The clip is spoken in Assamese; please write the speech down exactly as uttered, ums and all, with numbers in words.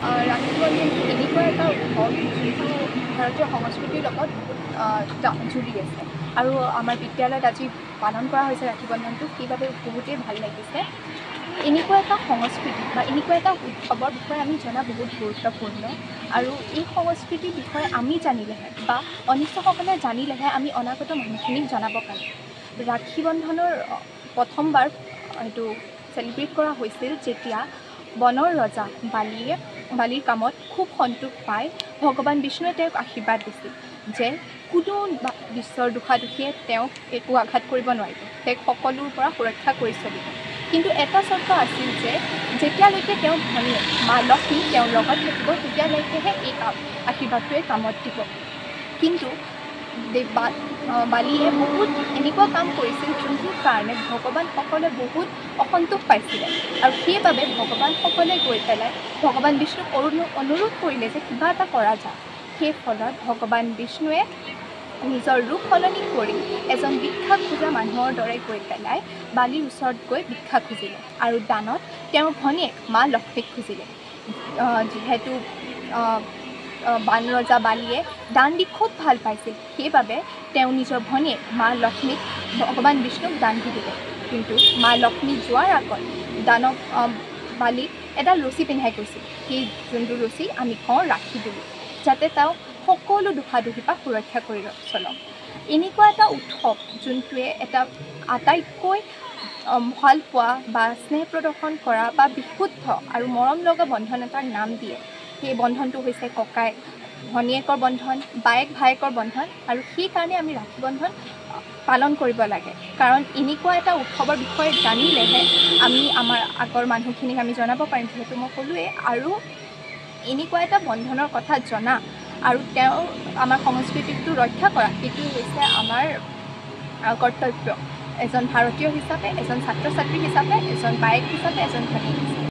ৰাখি বন্ধন এনেকুৱা এটা উৎসৱ যিটো ভাৰতীয় সংস্কৃতিৰ লগত বহুত জুৰি আছে আৰু আমাৰ বিদ্যালয়ত আজি পালন কৰা হৈছে ৰাখি বন্ধনটো সেইবাবে বহুতেই ভাল লাগিছে এনেকুৱা এটা সংস্কৃতি বা এনেকুৱা এটা উৎসৱৰ বিষয়ে আমি জনা বহুত গুৰুত্বপূৰ্ণ আৰু এই সংস্কৃতিৰ বিষয়ে আমি জানিলেহে বা অনিষ্টসকলে জানিলেহে আমি অনাগত মানুহখিনিক জনাব পাৰিম ৰাখি বন্ধনৰ প্ৰথমবাৰ এইটো চেলিব্ৰেট কৰা হৈছিল যেতিয়া বনৰ ৰজা বালিয়ে বালিৰ কামত খুব সন্তোষ পাই ভগৱান বিষ্ণুৱে তেওঁক আশীৰ্বাদ দিছিল যে কোনো বিশ্বৰ দুষাদুষিয়ে তেওঁক একো আঘাত কৰিব নোৱাৰিব তেওঁক সকলোৰ পৰা সুৰক্ষা কৰি চলিব কিন্তু এটা চৰ্ত আছিল যে যেতিয়ালৈকে তেওঁ ভনীয়ে মা লক্ষ্মী তেওঁৰ লগত থাকিব তেতিয়ালৈকেহে এই কাম আশীৰ্বাদটোৱে কামত দিব কিন্তু বালিয়ে বহুত এনেকুৱা কাম কৰিছিল যোনটোৰ কাৰণে ভগৱানসকলে বহুত অসন্তোষ পাইছিলে আৰু সেইবাবে ভগৱানসকলে গৈ পেলাই ভগৱান বিষ্ণুক অনুৰোধ কৰিলে যে কিবা এটা কৰা যায় সেই ফলত ভগৱান বিষ্ণুৱে নিজৰ ৰূপ সলনি কৰি এজন ভিক্ষা খোজা মানুহৰ দৰে গৈ পেলাই বালিৰ ওচৰত গৈ ভিক্ষা খুজিলে আৰু দানত তেওঁৰ ভনীয়েক মা লক্ষ্মীক খুজিলে যিহেতু বান ৰজা বালিয়ে দান দি খুব ভাল পাইছিল সেইবাবে তেওঁ নিজৰ ভনীয়েক মা লক্ষ্মীক ভগৱান বিষ্ণুক দান দি দিলে কিন্তু মা লক্ষ্মী যোৱাৰ আগত দানৱ বালিক এডাল ৰছী পিন্ধাই গৈছিল সেই যোনটো ৰছী আমি কওঁ ৰাখি বুলি যাতে তেওঁ সকলো দুষাদুষিৰ পৰা সুৰক্ষা কৰি চলক এনেকুৱা এটা উৎসৱ যোনটোৱে এটা আটাইতকৈ ভাল পোৱা বা স্নেহ প্ৰদৰ্শন কৰা বা বিশুদ্ধ আৰু মৰম লগা বন্ধন এটাৰ নাম দিয়ে সেই বন্ধনটো হৈছে ককাই ভনীয়েকৰ বন্ধন বায়েক ভায়েকৰ বন্ধন আৰু সেইকাৰণে আমি ৰাখি বন্ধন পালন কৰিব লাগে কাৰণ এনেকুৱা এটা উৎসৱৰ বিষয়ে জানিলেহে আমি আমাৰ আগৰ মানুহখিনিক আমি জনাব পাৰিম যিহেতু মই ক'লোৱেই আৰু এনেকুৱা এটা বন্ধনৰ কথা জনা আৰু তেওঁ আমাৰ সংস্কৃতিটো ৰক্ষা কৰা সেইটো হৈছে আমাৰ কৰ্তব্য এজন ভাৰতীয় হিচাপে এজন ছাত্ৰ ছাত্ৰী হিচাপে এজন বায়েক হিচাপে এজন ভনী হিচাপে